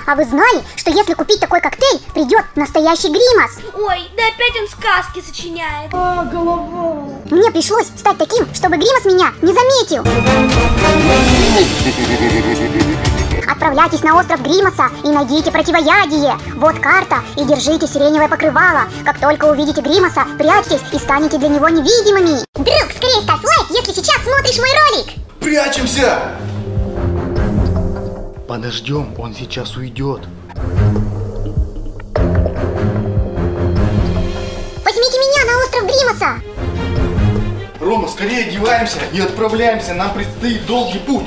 А вы знали, что если купить такой коктейль, придет настоящий Гримас? Ой, да опять он сказки сочиняет. А, голова. Мне пришлось стать таким, чтобы Гримас меня не заметил. Отправляйтесь на остров Гримаса и найдите противоядие. Вот карта, и держите сиреневое покрывало. Как только увидите Гримаса, прячьтесь и станете для него невидимыми. Друг, скорее ставь лайк, если сейчас смотришь мой ролик. Прячемся! Подождем, он сейчас уйдет. Возьмите меня на остров Гримаса. Рома, скорее одеваемся и отправляемся. Нам предстоит долгий путь.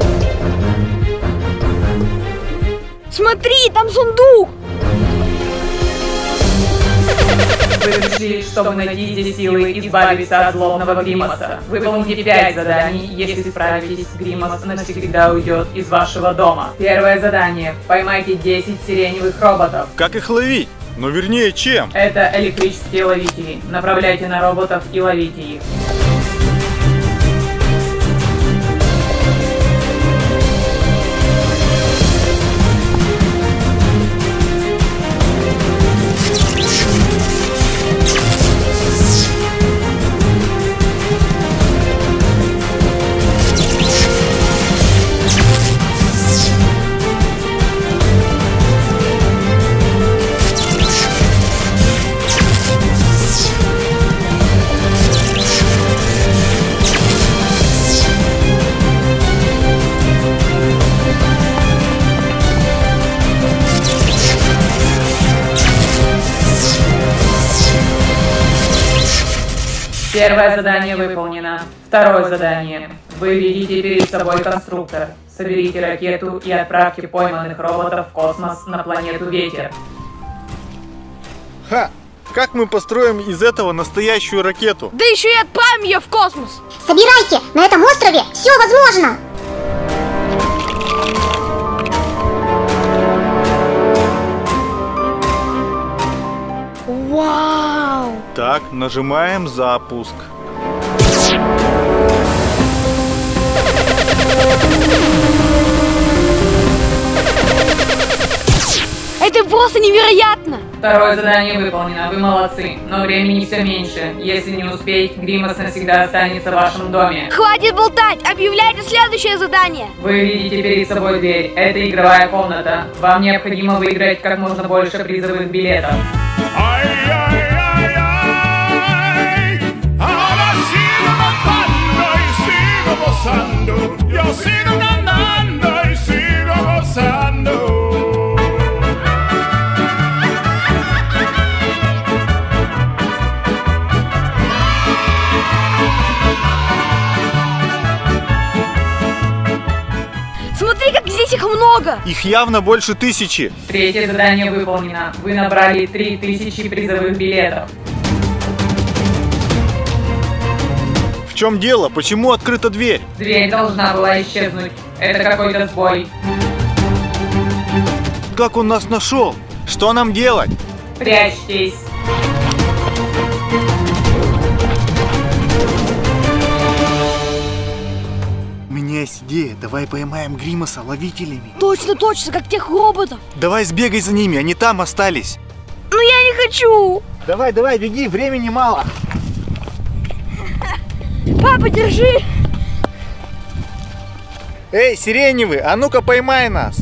Смотри, там сундук. Вы решили, чтобы найти здесь силы и избавиться от злобного Гримаса. Выполните 5 заданий. Если справитесь, Гримас навсегда уйдет из вашего дома. Первое задание. Поймайте 10 сиреневых роботов. Как их ловить? Ну вернее, чем? Это электрические ловители. Направляйте на роботов и ловите их. Первое задание выполнено. Второе задание. Вы видите перед собой конструктор. Соберите ракету и отправьте пойманных роботов в космос на планету Ветер. Ха! Как мы построим из этого настоящую ракету? Да еще и отправим ее в космос. Собирайте, на этом острове все возможно. Вау! Так, нажимаем запуск. Это просто невероятно! Второе задание выполнено, вы молодцы, но времени все меньше. Если не успеть, Гримас навсегда останется в вашем доме. Хватит болтать, объявляйте следующее задание. Вы видите перед собой дверь, это игровая комната. Вам необходимо выиграть как можно больше призовых билетов. Yo sigo cantando y sigo gozando. Смотри, как здесь их много! Их явно больше 1000. Третье задание выполнено. Вы набрали 3000 призовых билетов. В чем дело? Почему открыта дверь? Дверь должна была исчезнуть. Это какой-то сбой. Как он нас нашел? Что нам делать? Прячьтесь. У меня есть идея. Давай поймаем Гримаса ловителями. Точно, точно, как тех роботов. Давай сбегай за ними, они там остались. Но я не хочу. Давай, давай, беги, времени мало. Папа, держи. Эй, сиреневый, а ну-ка поймай нас.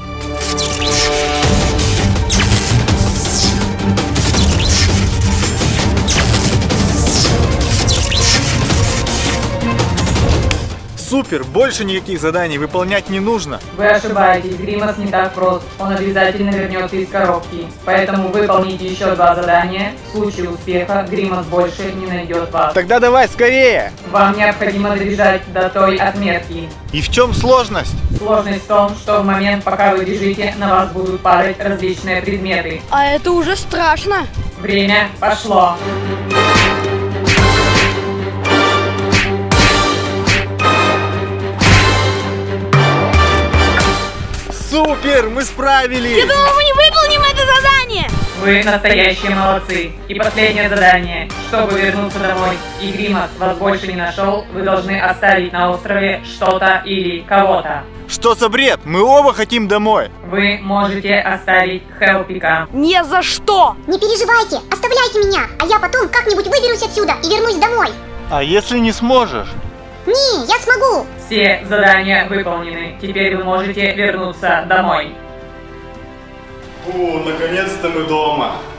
Супер, больше никаких заданий выполнять не нужно. Вы ошибаетесь, Гримас не так прост. Он обязательно вернется из коробки. Поэтому выполните еще 2 задания. В случае успеха Гримас больше не найдет вас. Тогда давай скорее. Вам необходимо добежать до той отметки. И в чем сложность? Сложность в том, что в момент, пока вы бежите, на вас будут падать различные предметы. А это уже страшно. Время пошло. Супер, мы справились! Я думал, мы не выполним это задание. Вы настоящие молодцы. И последнее задание. Чтобы вернуться домой и Гримас вас больше не нашел, вы должны оставить на острове что-то или кого-то. Что за бред? Мы оба хотим домой. Вы можете оставить Хелпика. Не за что! Не переживайте, оставляйте меня, а я потом как-нибудь выберусь отсюда и вернусь домой. А если не сможешь? Не, я смогу. Все задания выполнены. Теперь вы можете вернуться домой. О, наконец-то мы дома.